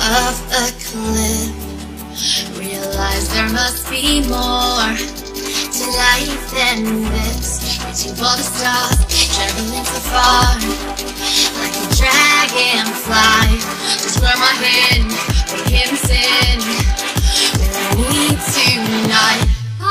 off a cliff. Realize there must be more to life than this. Reaching for the stars, traveling so far, like a dragonfly. Just grab my hand, we can sin. We need tonight.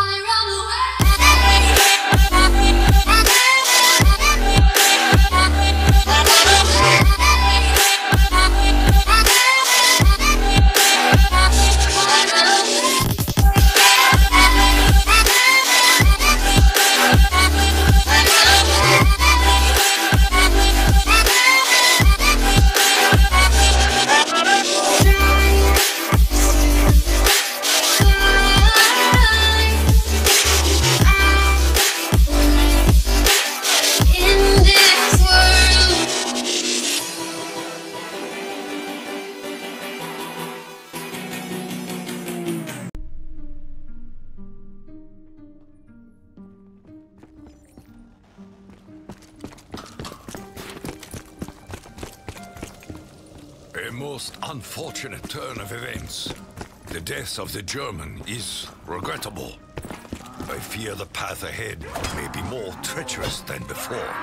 A most unfortunate turn of events. The death of the German is regrettable. I fear the path ahead may be more treacherous than before.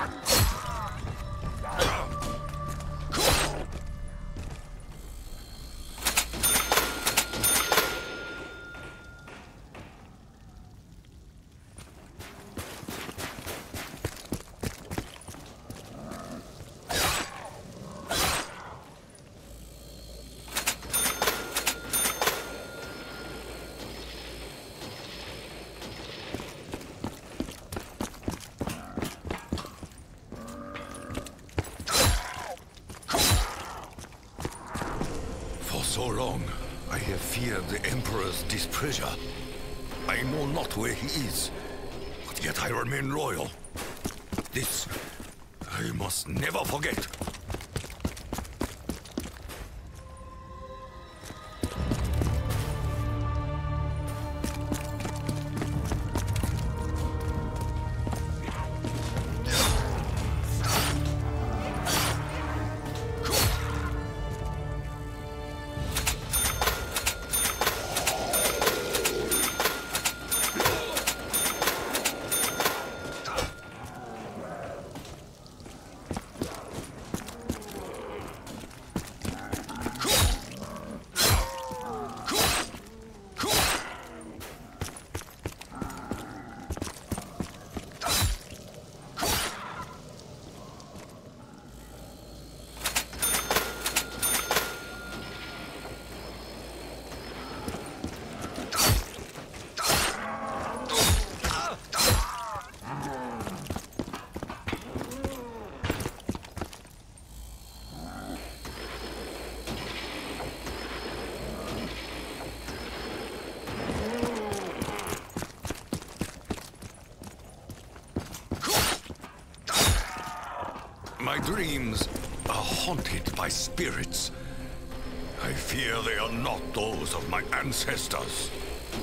So long, I have feared the Emperor's displeasure. I know not where he is, but yet I remain loyal. This I must never forget. My dreams are haunted by spirits. I fear they are not those of my ancestors.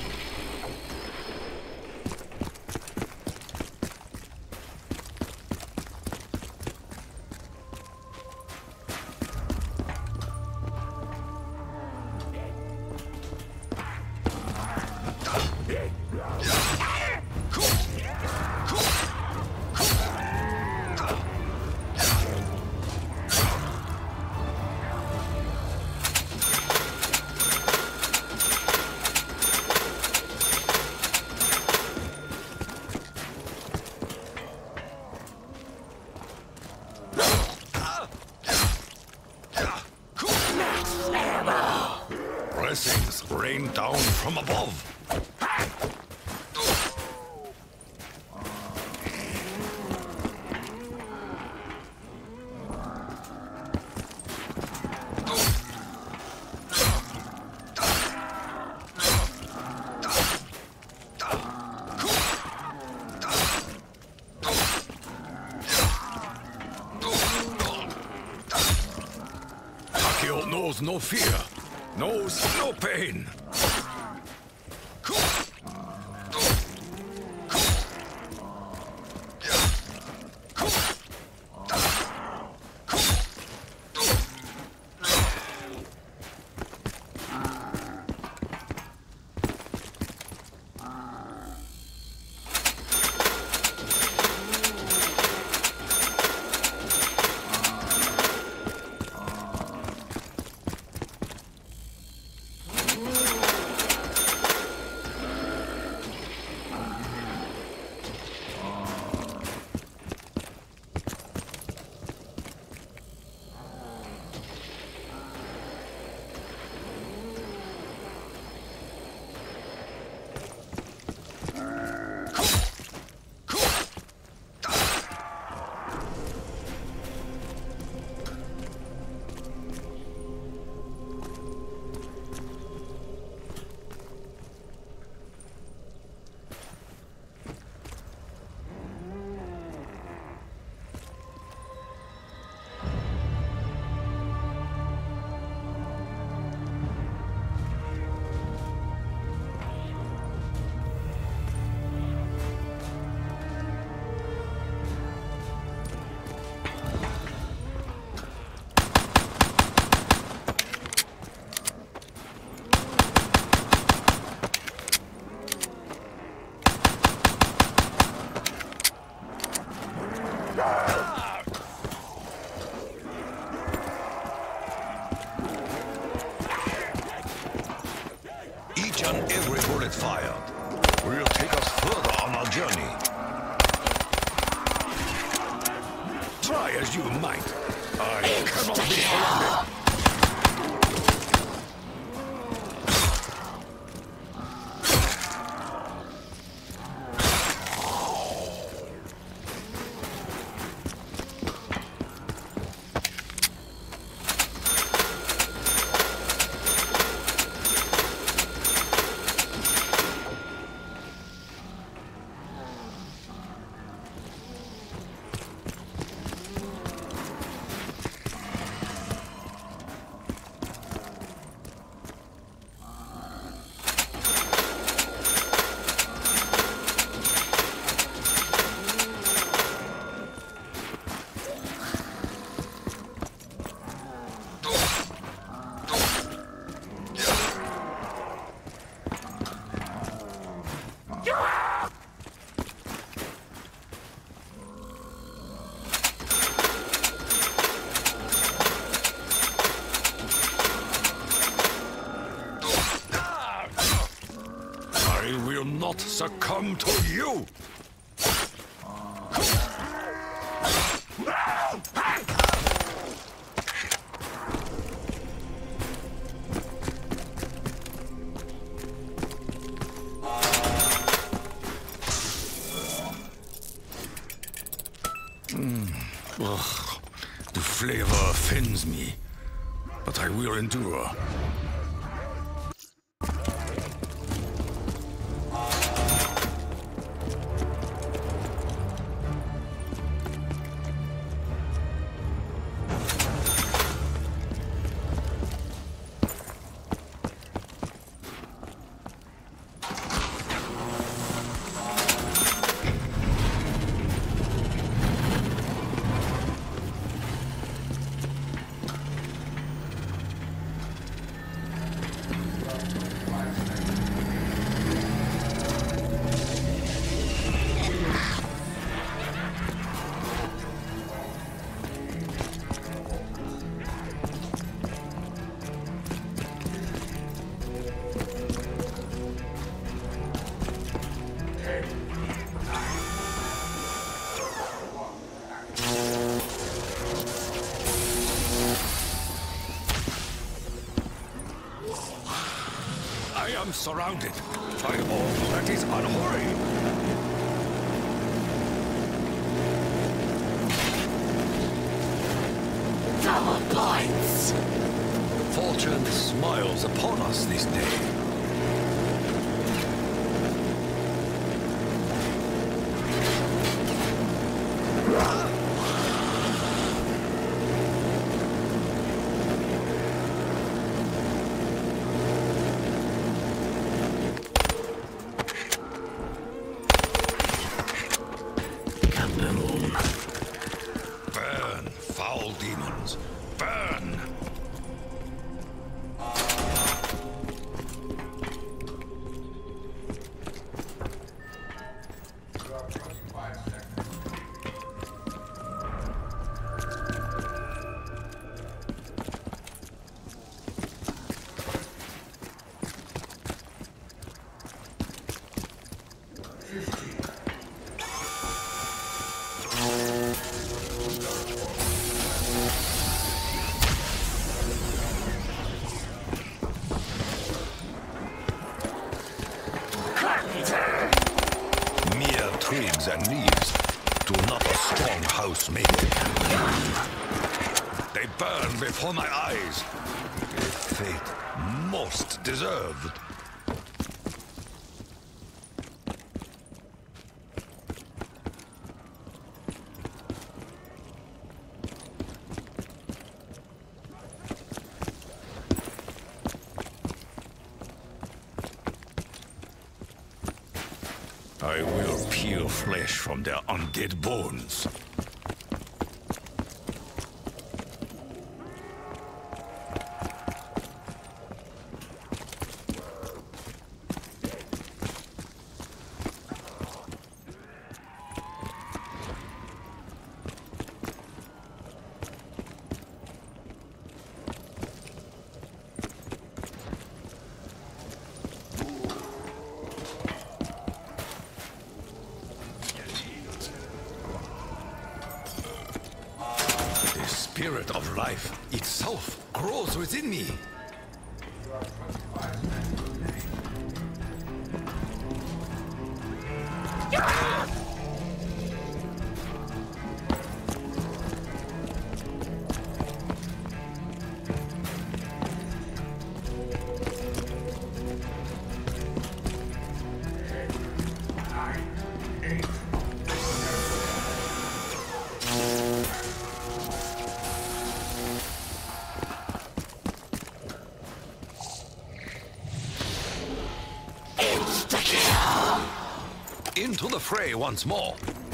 Blessings rain down from above. Takeo knows no fear, knows no pain. and every bullet fired will take us further on our journey. Try as you might, I cannot be surrounded. I will not succumb to you! Ugh, the flavor offends me, but I will endure. I am surrounded by all that is unholy. Double points! Fortune smiles upon us this day. Burn, foul demons, burn! Mere twigs and leaves do not a strong house make. They burn before my eyes. A fate most deserved. I will peel flesh from their undead bones. spirit of life itself grows within me. Into the fray once more.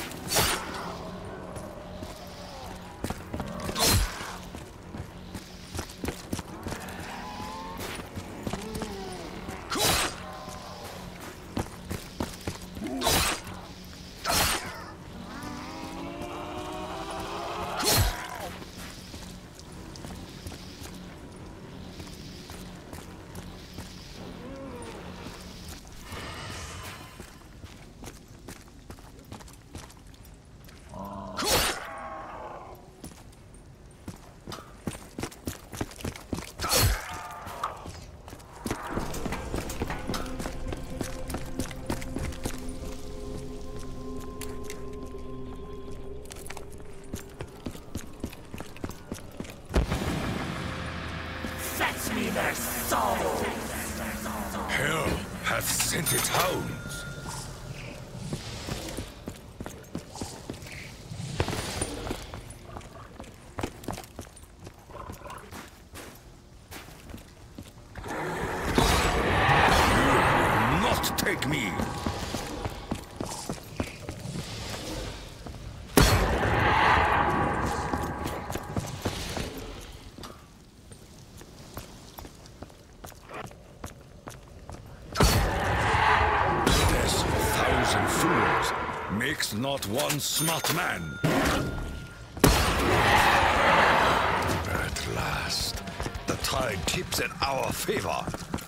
Their soul. Hell hath sent its hounds. You will not take me. Makes not one smart man. At last, the tide tips in our favor.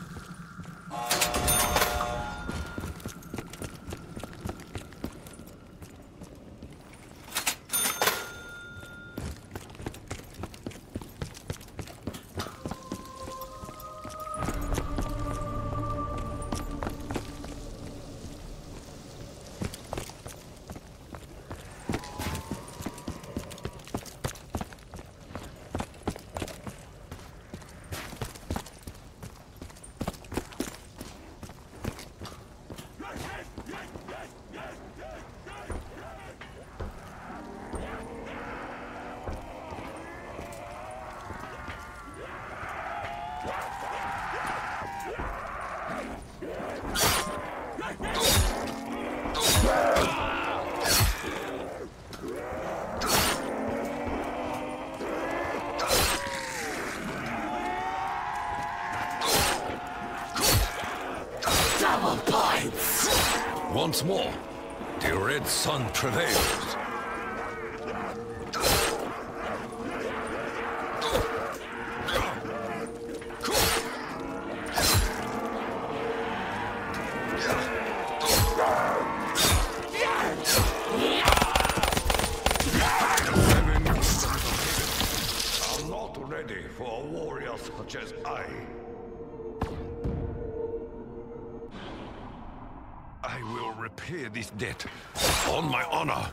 Once more, the red sun prevails. I'm not ready for a warrior such as I. I will repay this debt on my honor.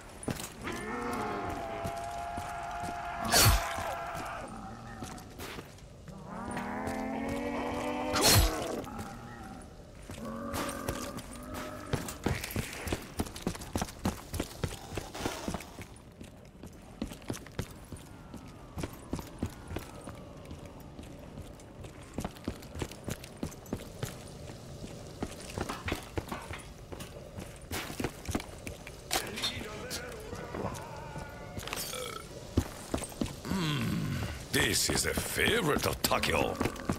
This is a favorite of Takeo.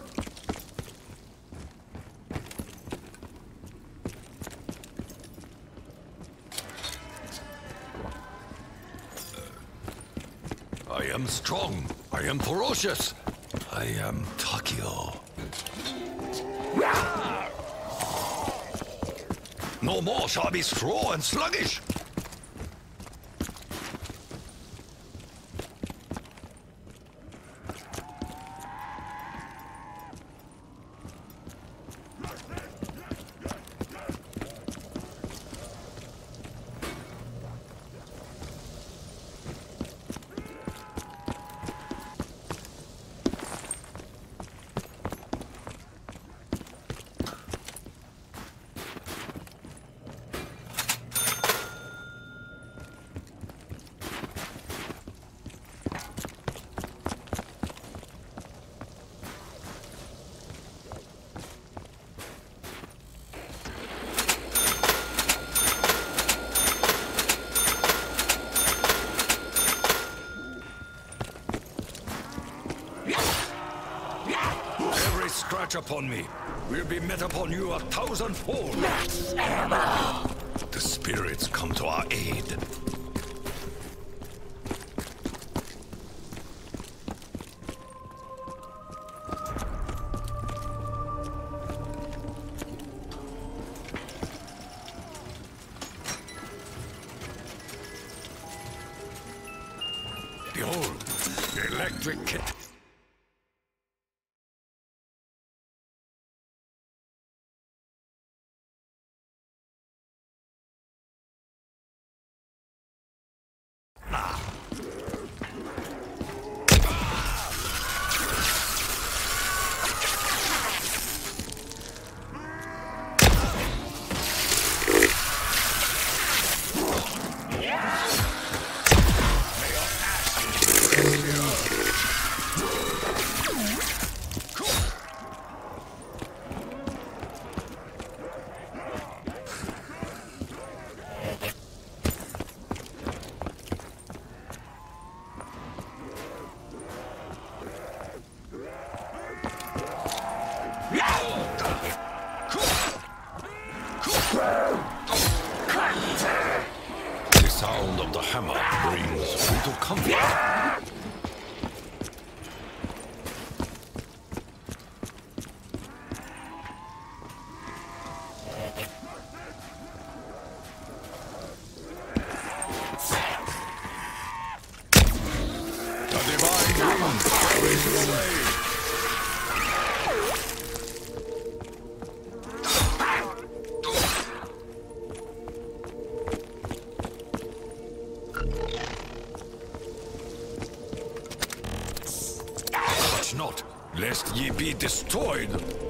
I am strong. I am ferocious. I am Takeo. No more shall I be straw and sluggish. Every scratch upon me will be met upon you 1,000-fold. Max ammo! The spirits come to our aid. Behold, the electric kit. The sound of the hammer brings little comfort. The divine wind carries you away. Touch not, lest ye be destroyed.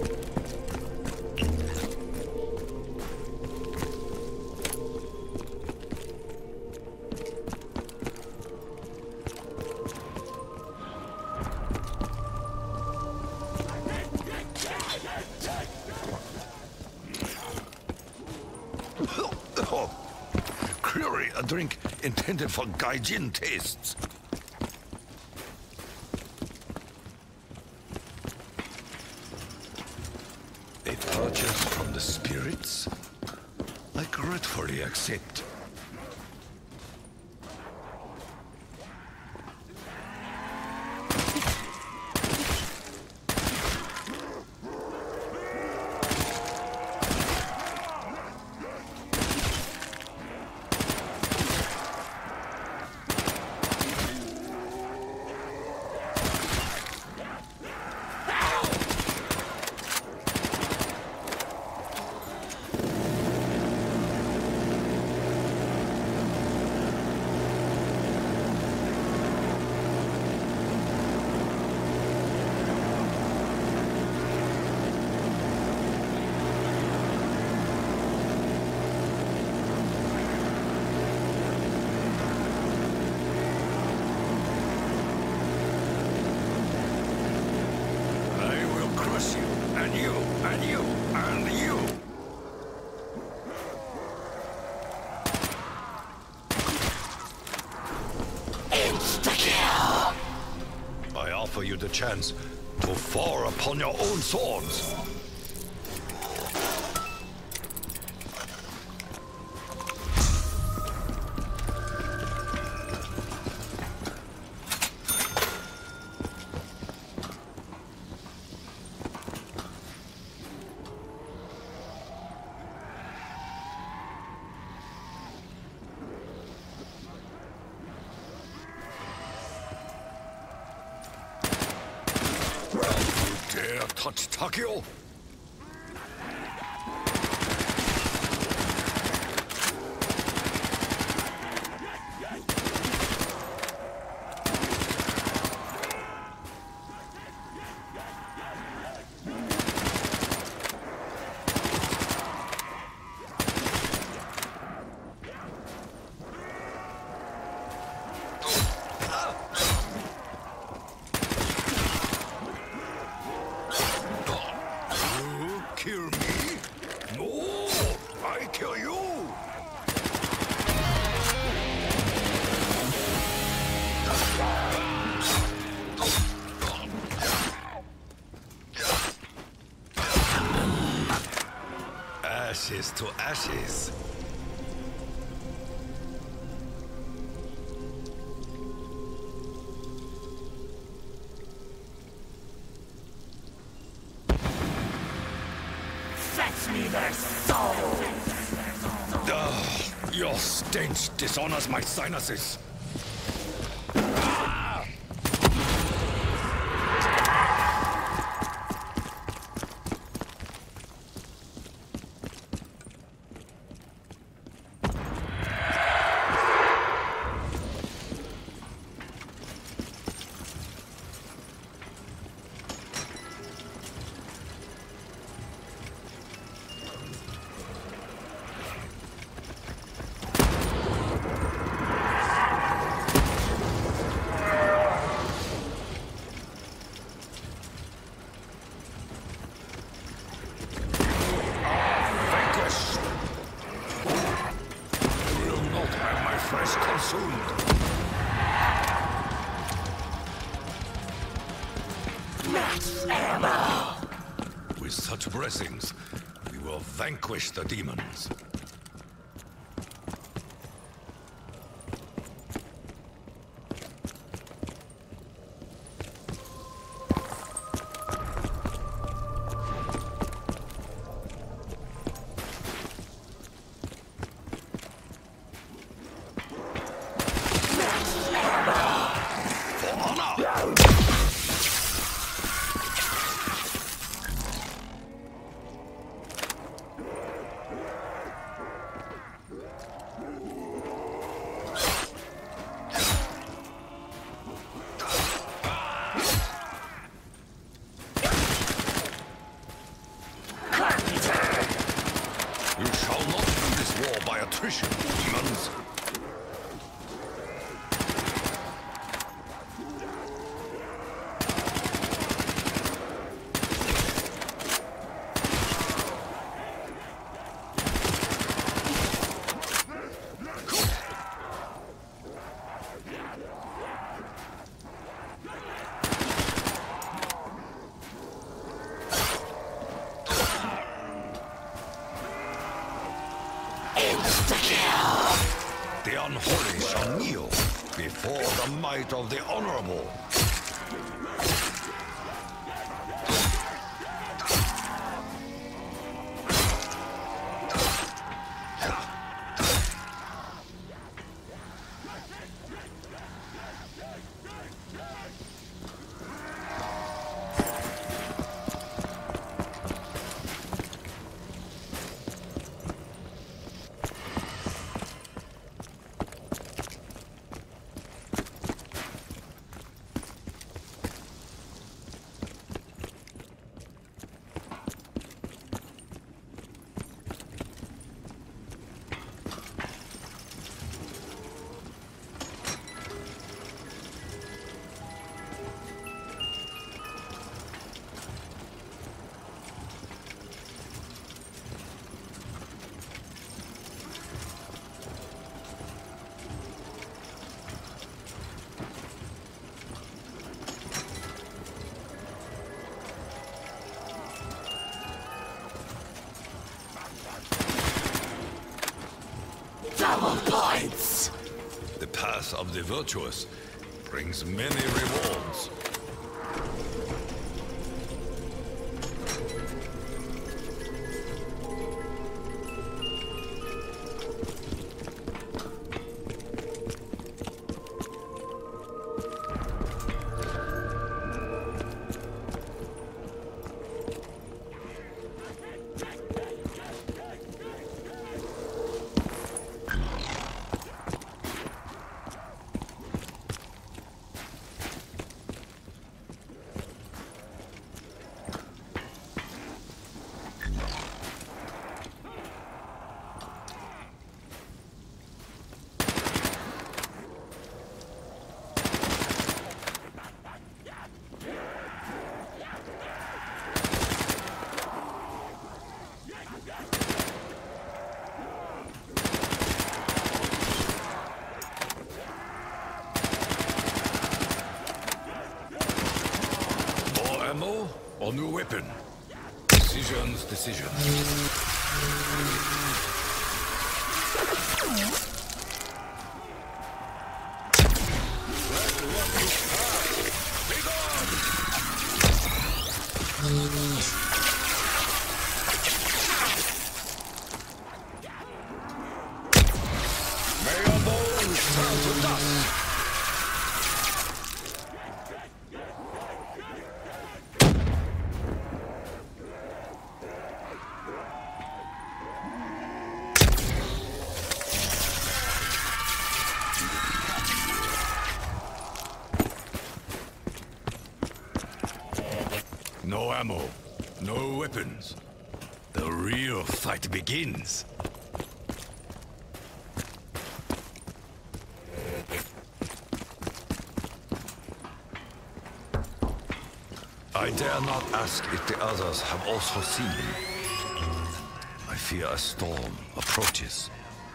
Clearly a drink intended for Gaijin tastes. A purchase from the spirits? I gratefully accept. And you, and you, and you! Insta-kill! I offer you the chance to fall upon your own swords. Dare touch Takeo? ashes to ashes. Fetch me their souls! Your stench dishonors my sinuses. Max ammo! With such blessings, we will vanquish the demons. You shall not win this war by attrition, demons. The unholy shall kneel before the might of the honorable. Double points! The path of the virtuous brings many rewards. More ammo or new weapon? Decisions. No ammo, no weapons. The real fight begins. I dare not ask if the others have also seen. I fear a storm approaches.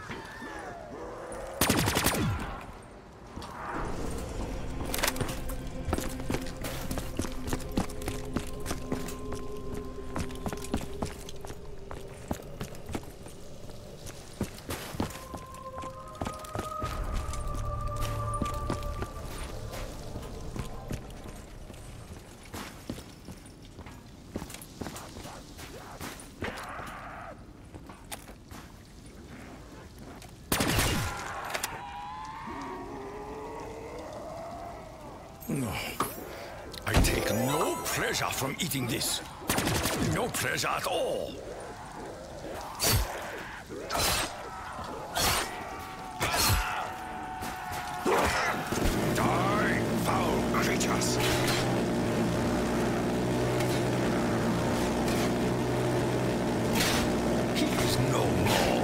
I take no pleasure from eating this. No pleasure at all. Die, foul creatures. He is no more.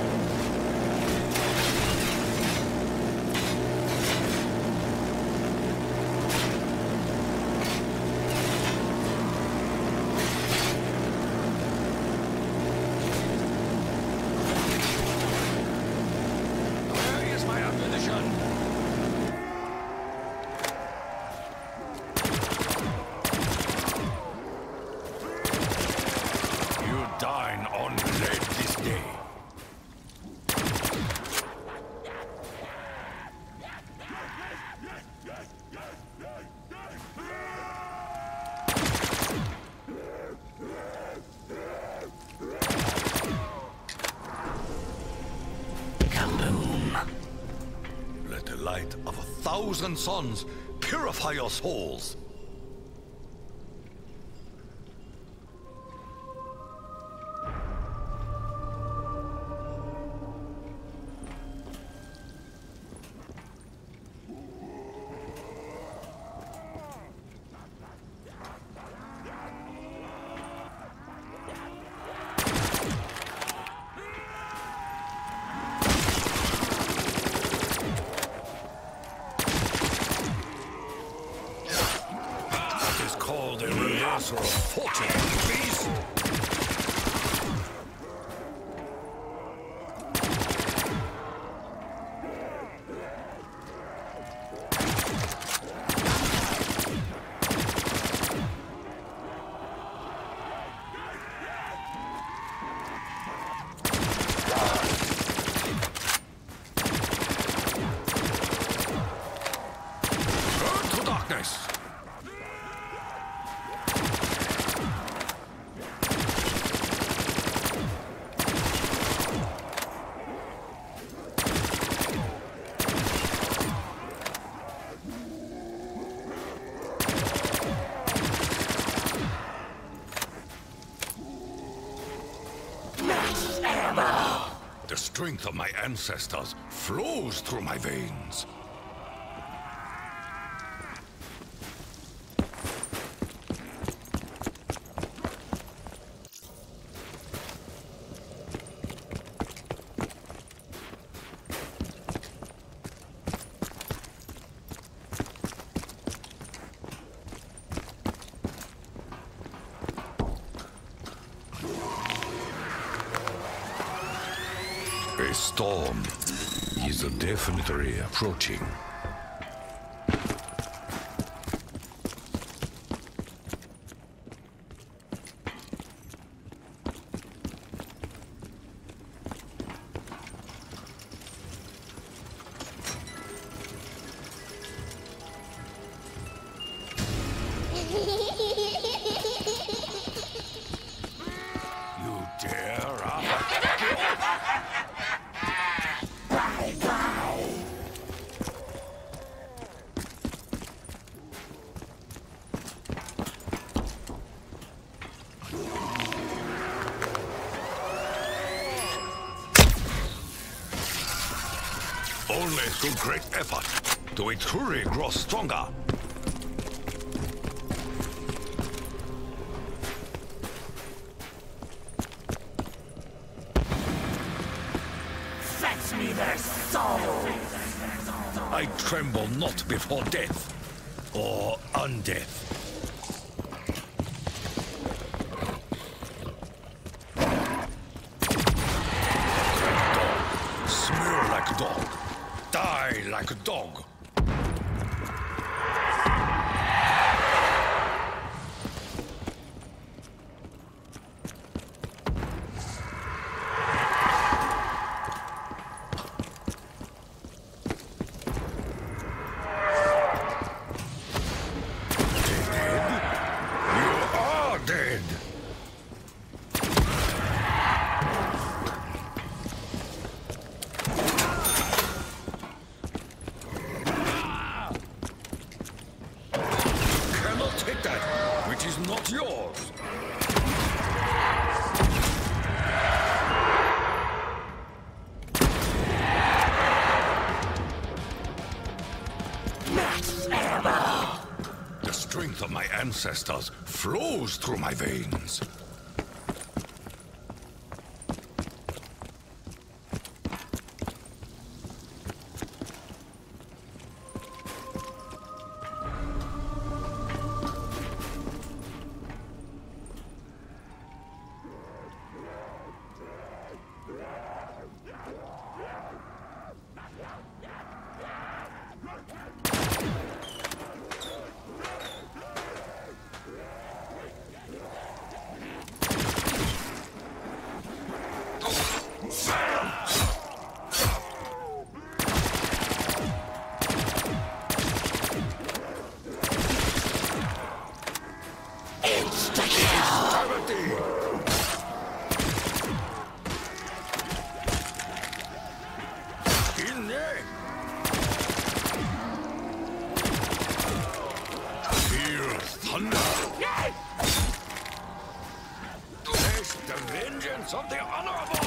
Dine on lead this day. Kaboom. Let the light of 1,000 suns purify your souls. Called a reversal of fortune, please. Burn to darkness. The strength of my ancestors flows through my veins. A storm is definitely approaching. Only through great effort do we truly grow stronger. Fetch me their souls! I tremble not before death or undeath. Smell like a dog. Die like a dog. Dead. Cannot take that which is not yours. Max ammo! The strength of my ancestors flows through my veins. In there. Feel thunder. Taste the vengeance of the honorable.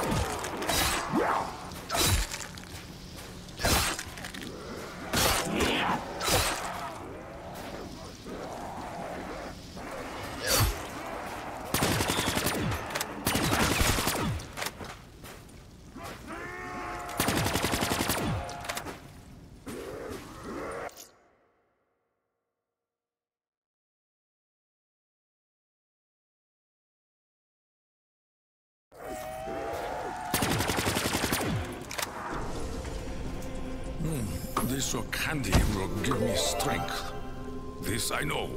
This candy will give me strength. This I know.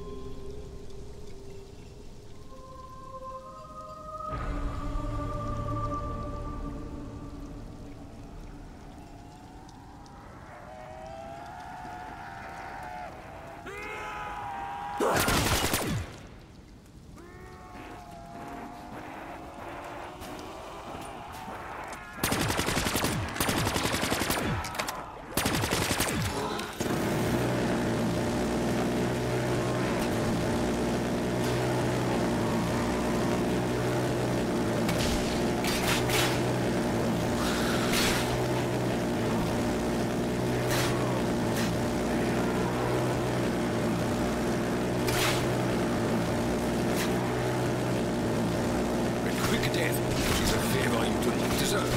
Death is a favor you do not deserve.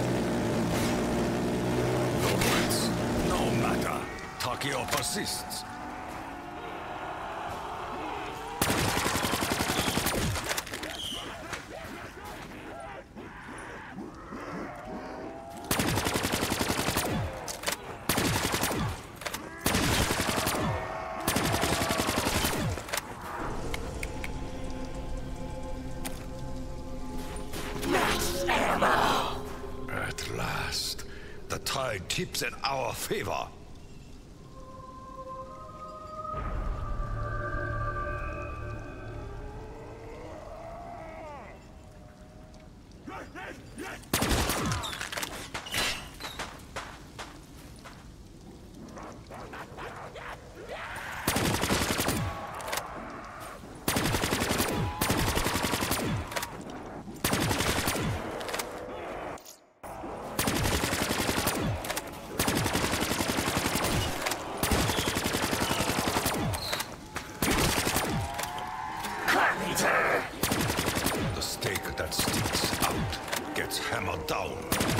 No words, no matter. Takeo persists. At last, the tide tips in our favor. stake that sticks out gets hammered down.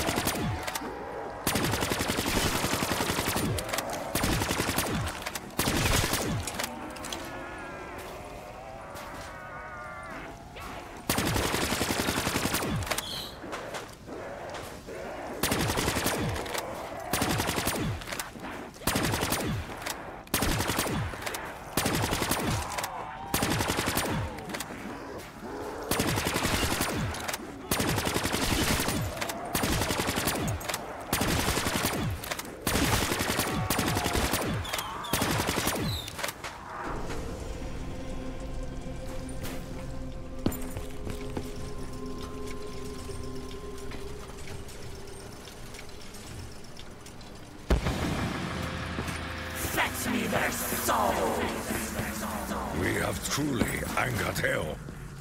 Fetch me their souls! We have truly angered hell.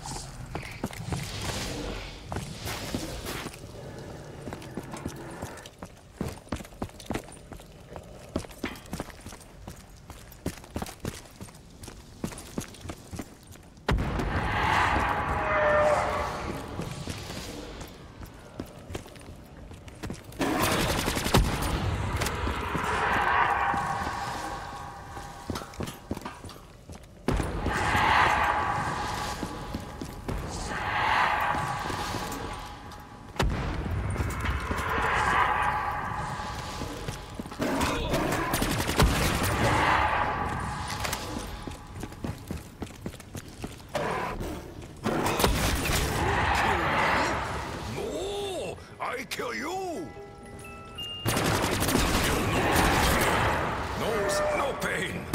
Kill you! No pain!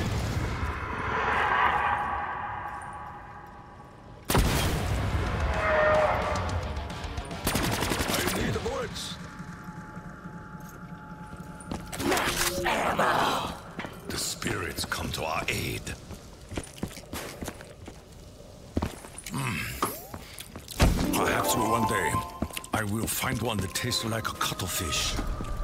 I need the bullets! The spirits come to our aid. Perhaps one day I will find one that tastes like a cuttlefish.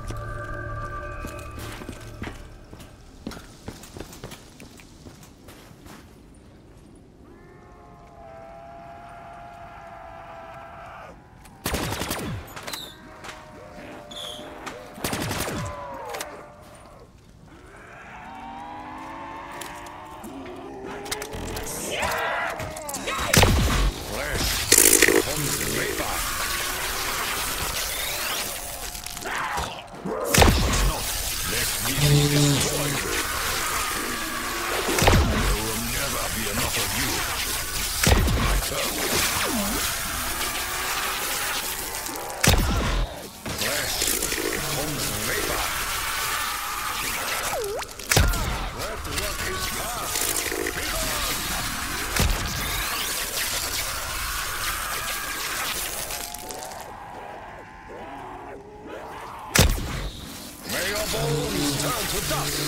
Bones turn to dust.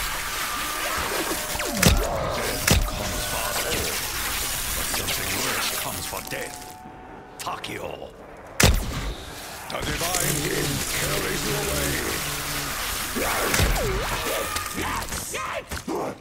Death comes for us all, but something worse comes for death. Takio. The divine king carries you away.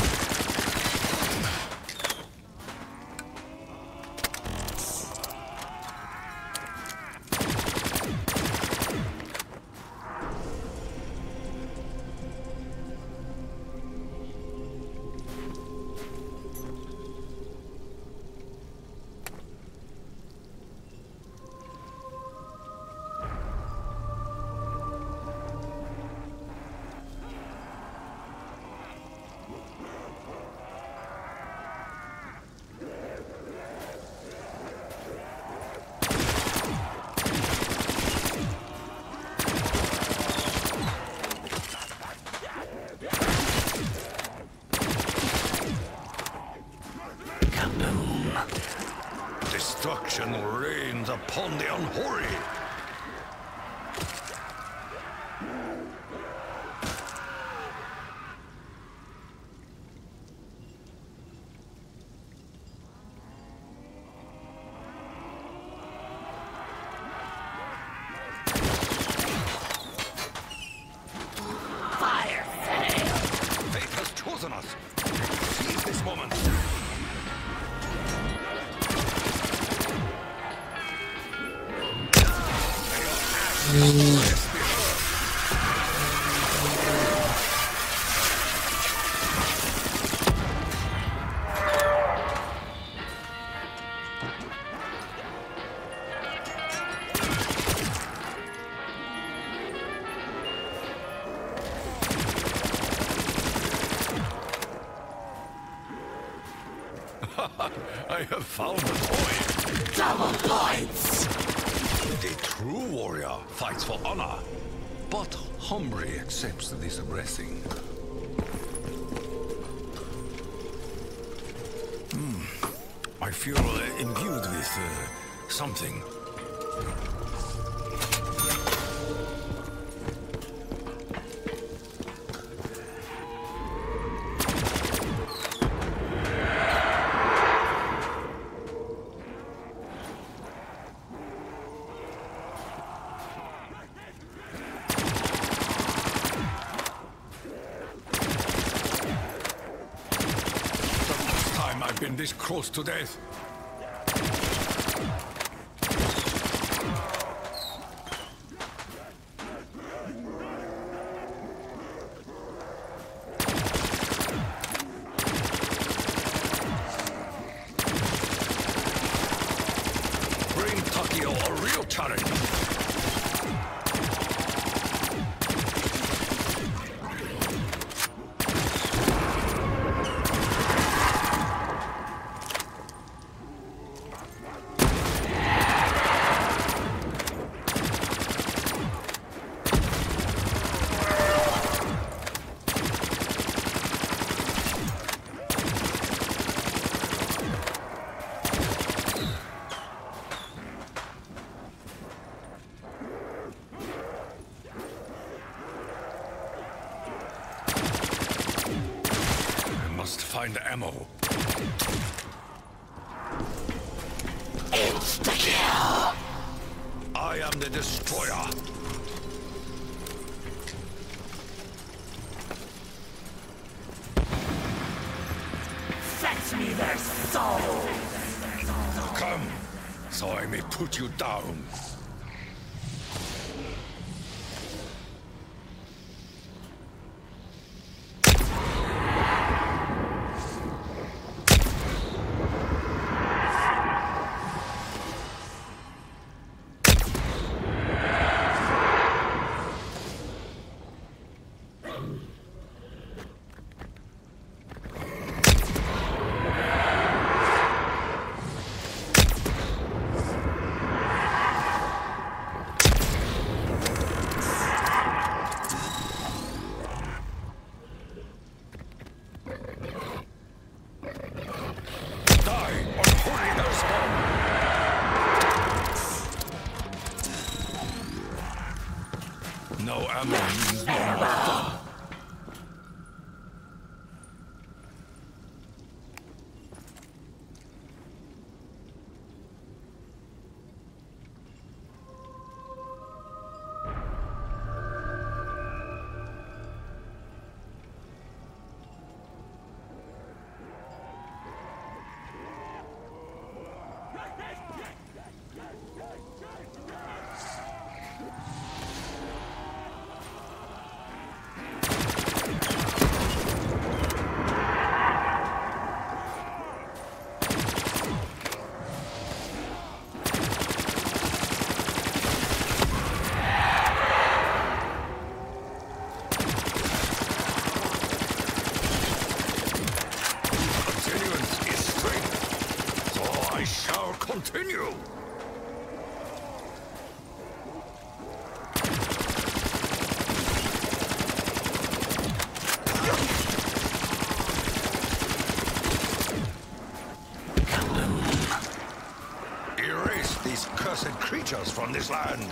Destruction reigns upon the unholy. Fire fail! Fate has chosen us. Seize this moment. I have found a toy. Double points. The true warrior fights for honor, but humbly accepts this blessing. I feel imbued with something. I've been this close to death. Bring Takio a real challenge. Find ammo. Insta-kill. I am the destroyer. Fetch me their souls. Come, so I may put you down. No ammo means no more fun. Continue! Erase these cursed creatures from this land!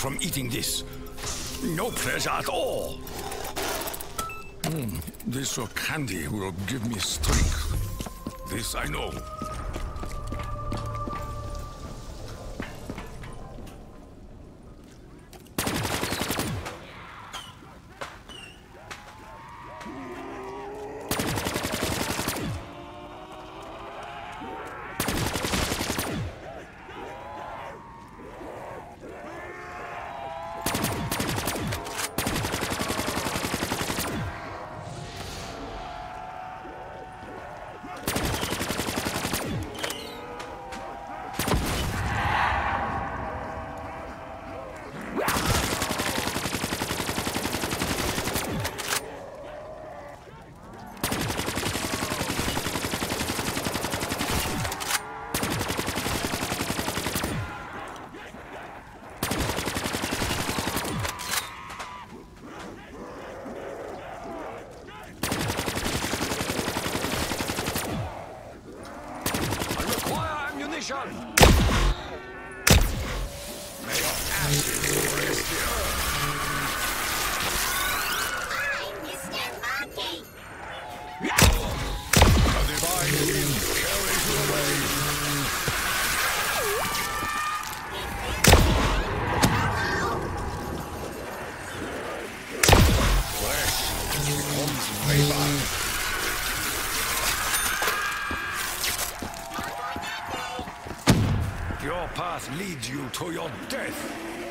from eating this. No pleasure at all. This candy will give me strength. This I know. Your path leads you to your death.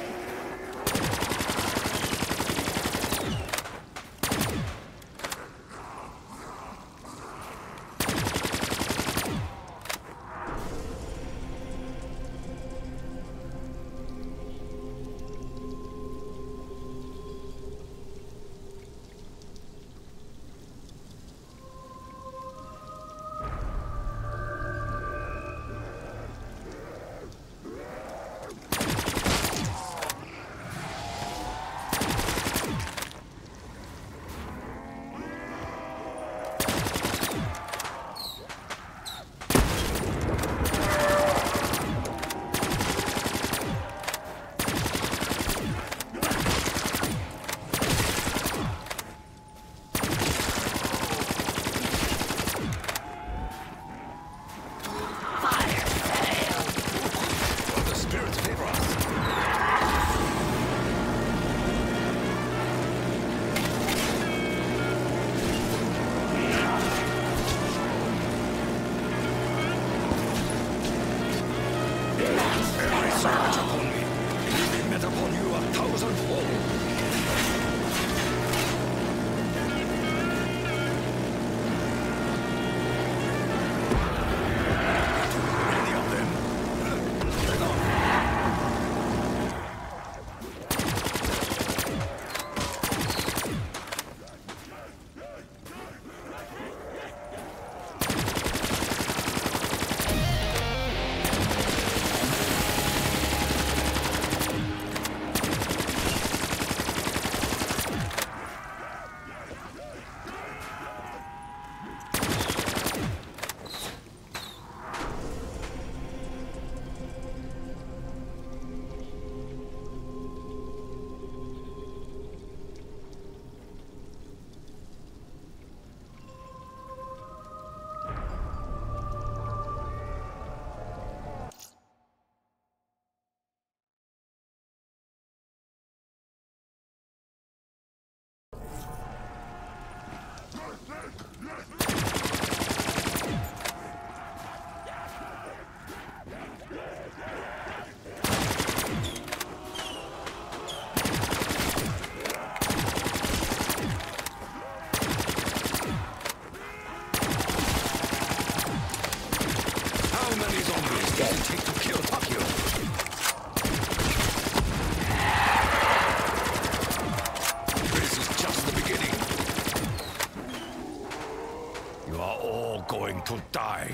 To die.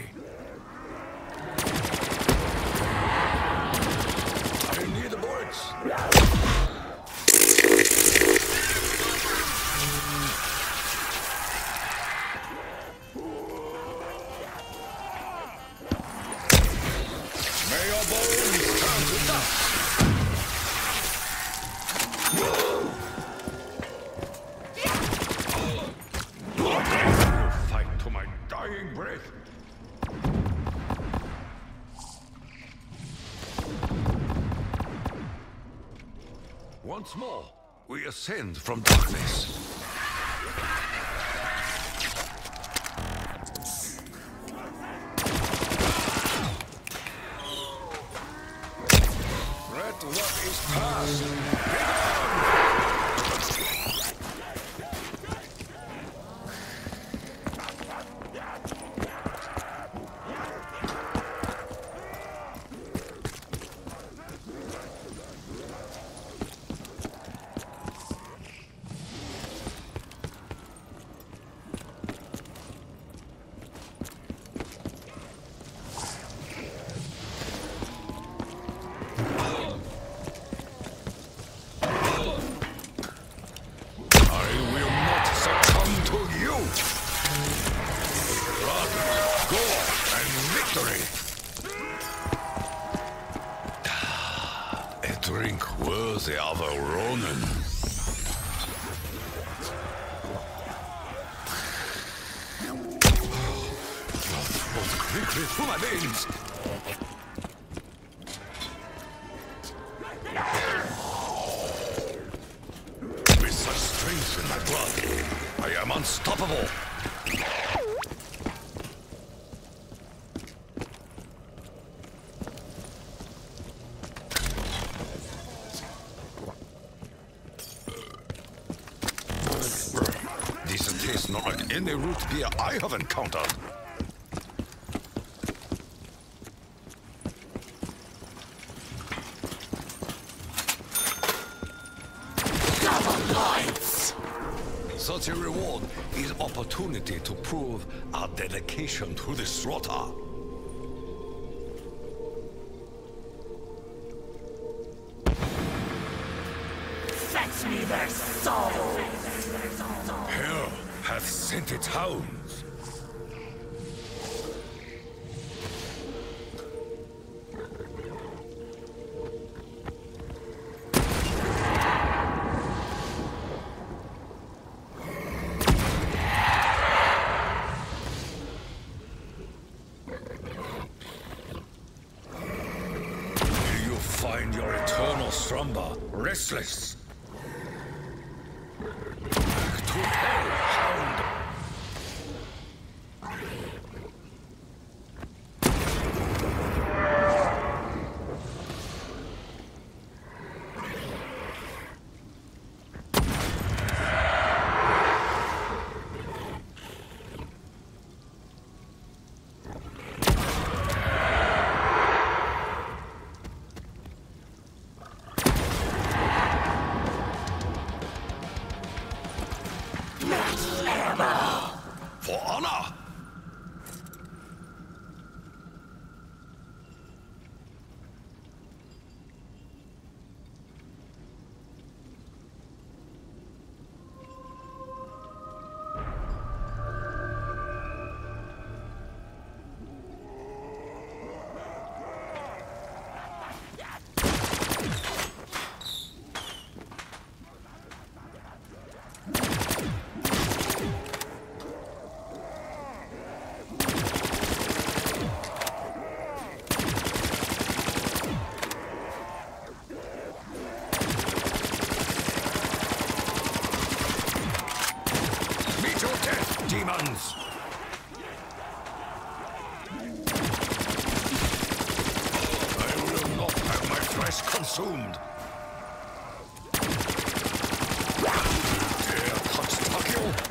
I need the bullets. May your bones turn to dust. Once more, we ascend from darkness. Let what is past drink worthy of a Ronin. Blood flows quickly through my veins. With such strength in my blood, I am unstoppable. This tastes not like any root beer I have encountered. Double lights! Such a reward is opportunity to prove our dedication to the slaughter. Fetch me their souls! Hell hath sent its hounds. Will you find your eternal slumber restless? Back to hell, hound! For honor! Demons! I will not have my flesh consumed! Dare touch Takio?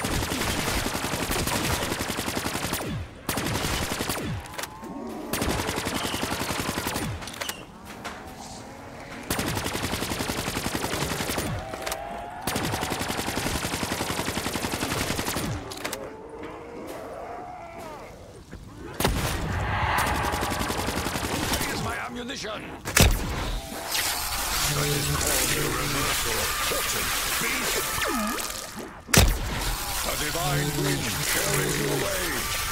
Ammunition! That is called the reversal of fortune, beast! A divine wind carries you away!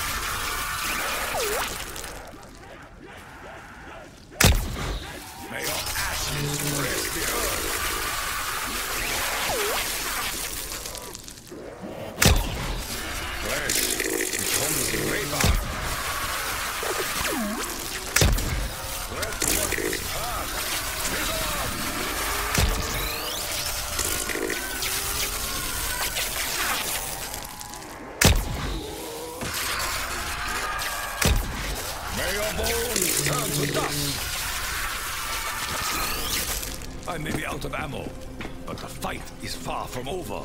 May your ashes grace the earth! Flesh becomes vapor! Let what is past live on! your bones turn to dust! I may be out of ammo, but the fight is far from over.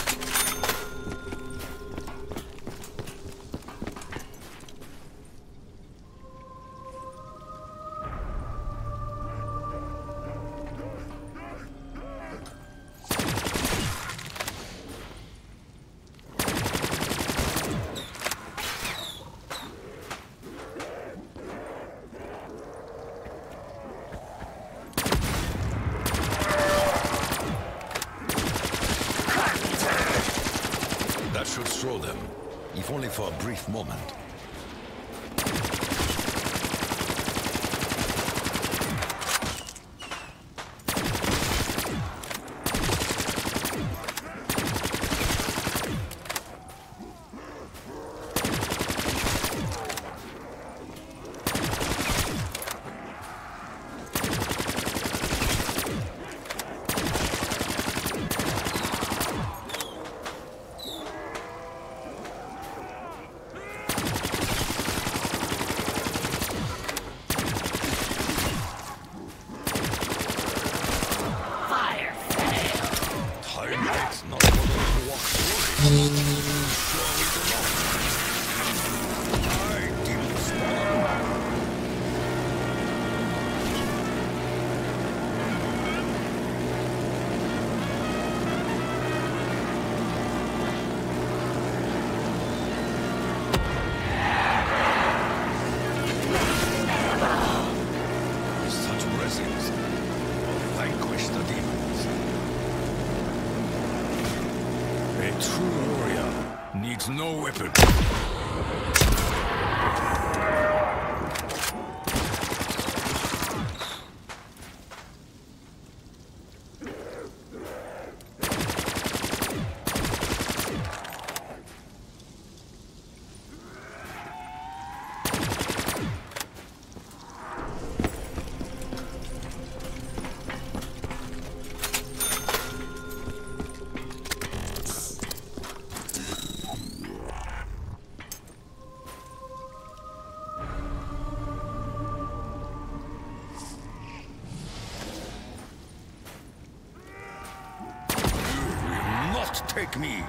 That should throw them, if only for a brief moment. No weapon. Take me.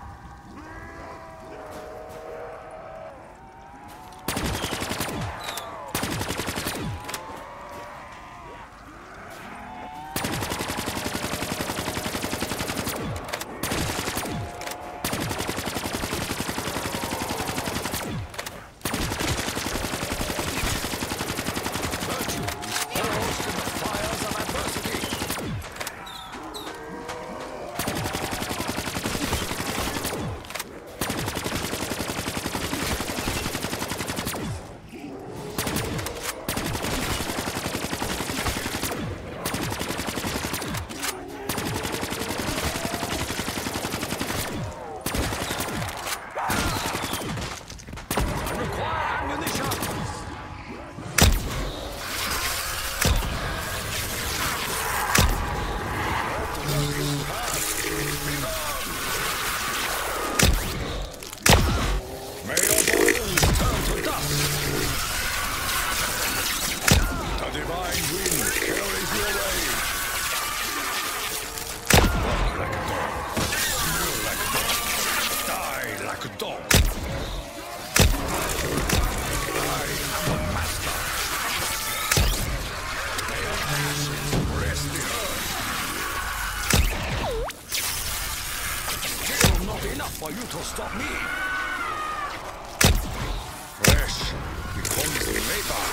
For you to stop me. Flesh becomes vapor.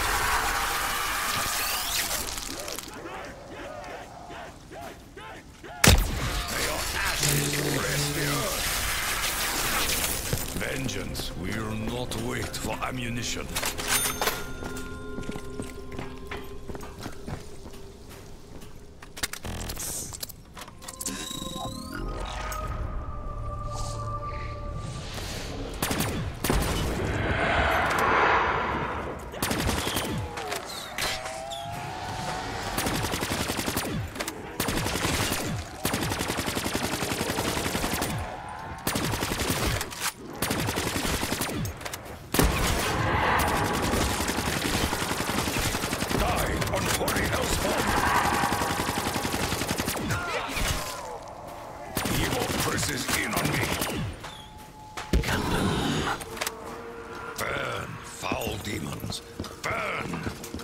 May your ashes rest the earth. Vengeance will not wait for ammunition. demons. Burn!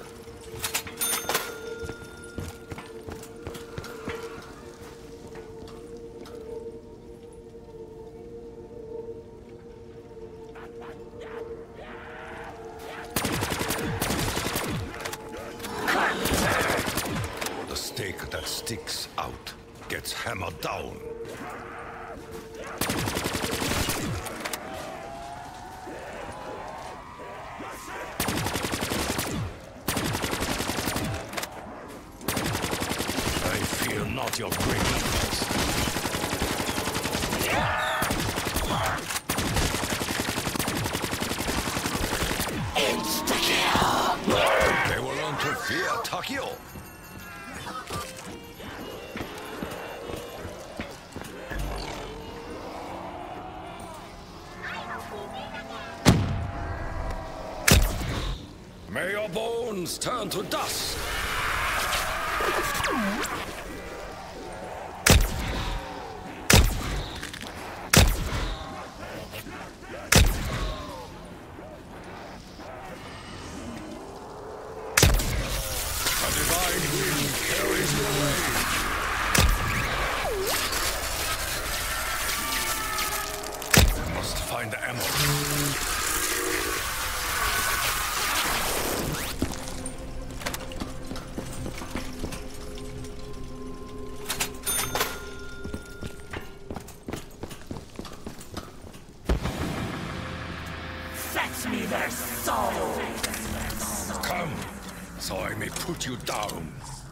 The stake that sticks out gets hammered down. I fear not your greatness. Insta-kill! They will learn to fear Takio. May your bones turn to dust. A divine wind carries you away. I must find the emerald. Fetch me their souls! Come, so I may put you down.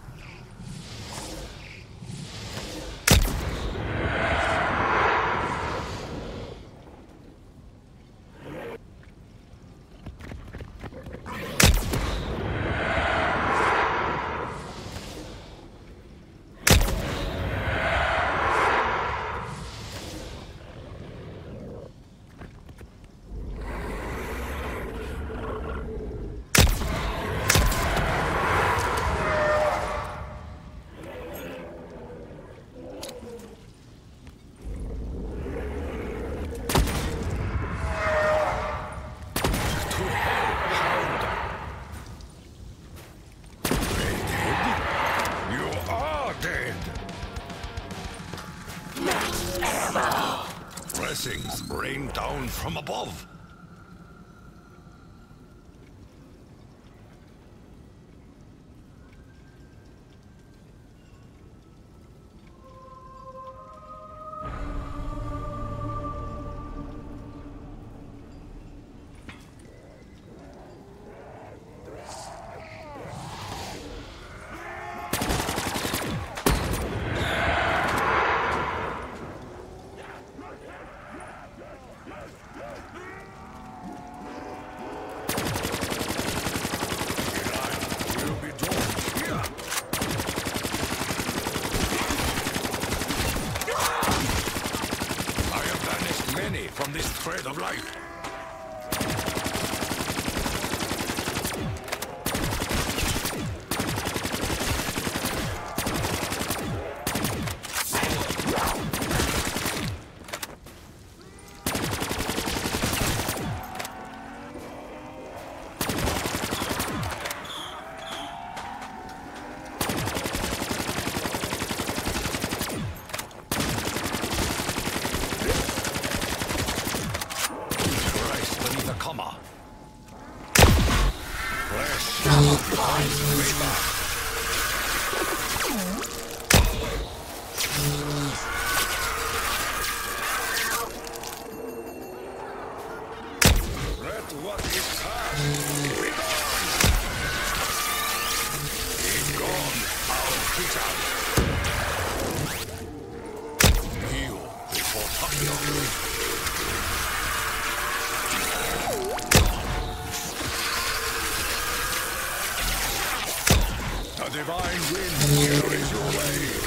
Blessings rain down from above. From this thread of life. What is past? Be gone, our creature. Heal before Takio. The divine wind carries you away.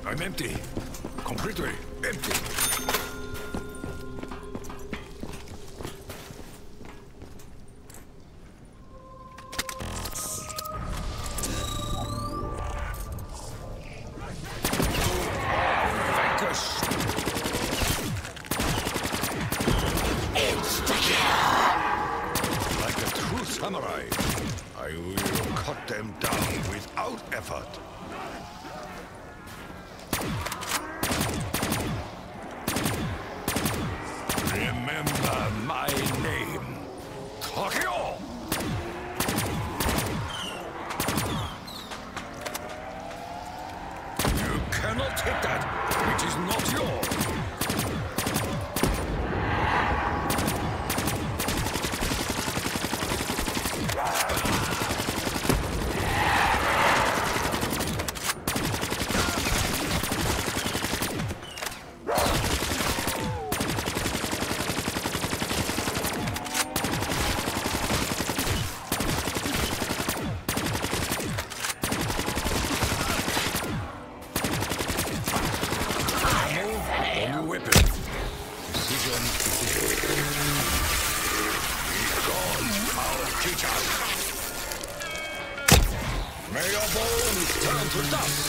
I'm empty. Completely empty. Like a true samurai, I will cut them down without effort. Remember my name, Takeo! You cannot hit that, which is not yours. May your bones turn to dust!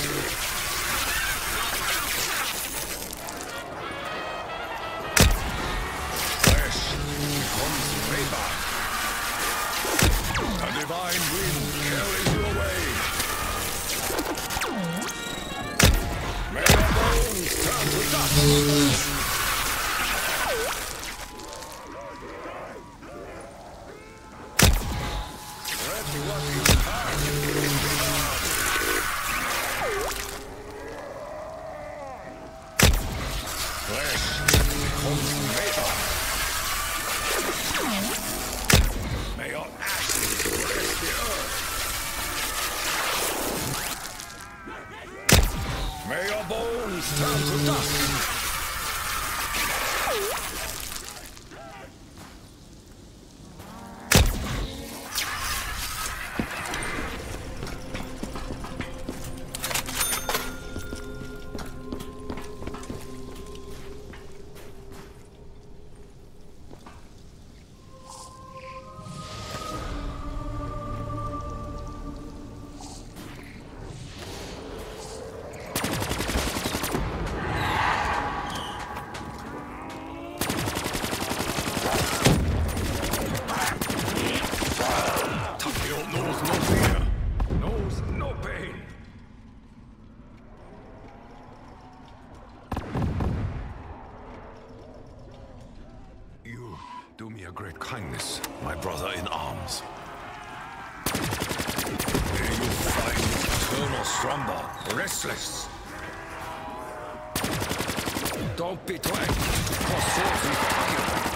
Flesh becomes vapor. A divine wind carries you away. May your bones turn to dust! Flesh becomes vapor. May your ashes rest the earth. May your bones turn to dust. Knows no fear, knows no pain. You do me a great kindness, my brother in arms. May you find eternal slumber, restless. Don't be too angry, for swords is